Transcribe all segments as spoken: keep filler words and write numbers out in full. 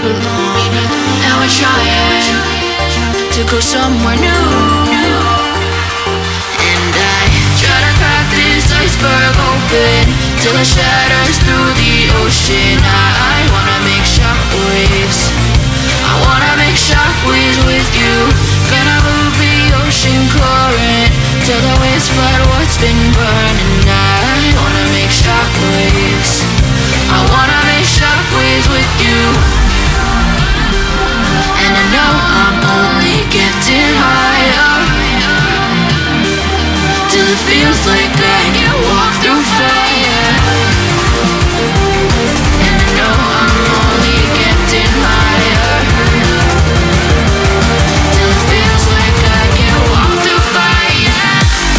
belong, and we're trying to go somewhere new. And I try to crack this iceberg open till it shatters through the ocean. I, I wanna make shockwaves, I wanna make shockwaves with you. Gonna move the ocean current till the waves flood what's been burning. I wanna make shockwaves, I wanna make shockwaves with you. And I know I'm only getting higher till it feels like I can walk through fire. And I know I'm only getting higher till it feels like I can walk through fire.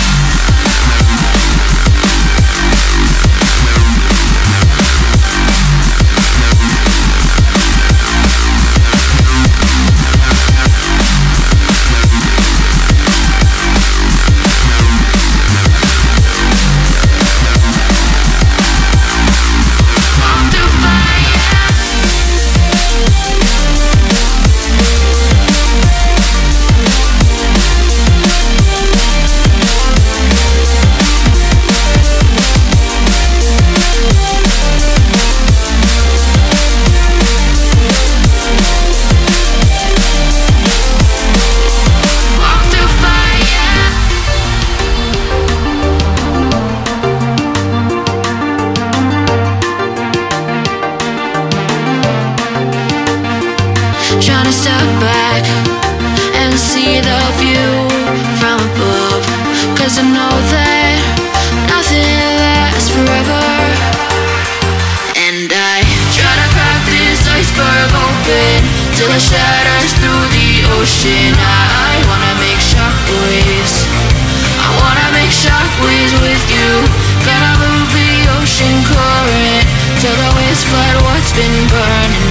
Trying to step back and see the view from above, 'cause I know that nothing lasts forever. And I try to crack this iceberg open till it shatters through the ocean. I, I wanna make shockwaves, I wanna make shockwaves with you. Gonna move the ocean current till the waves flood what's been burning.